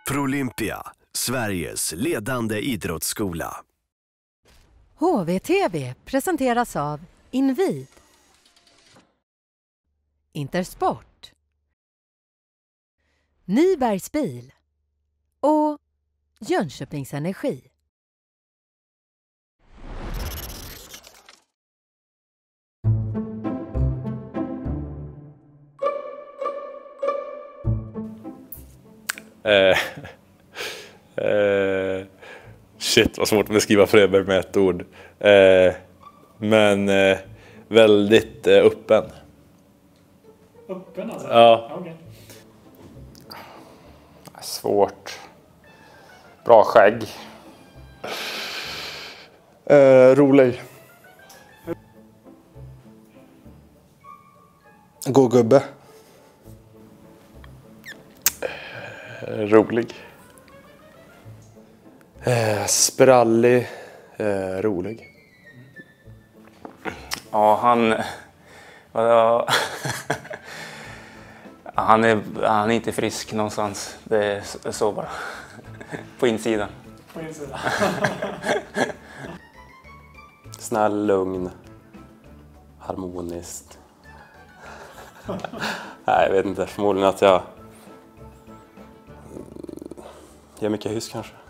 Prolympia, Sveriges ledande idrottsskola. HVTV presenteras av Invid, Intersport, Nybergs bil och Jönköpings Energi. Shit, vad svårt att beskriva Fröberg med ett ord. Men väldigt öppen. Öppen alltså? Ja. Okay. Svårt. Bra skägg. Rolig. God gubbe. Rolig. Sprallig. Rolig. Ja, han är inte frisk någonstans. Det är så bara. På insidan. På insidan. Snäll, lugn. Harmoniskt. Nej, jag vet inte. Förmodligen att jag gör mycket hyss kanske.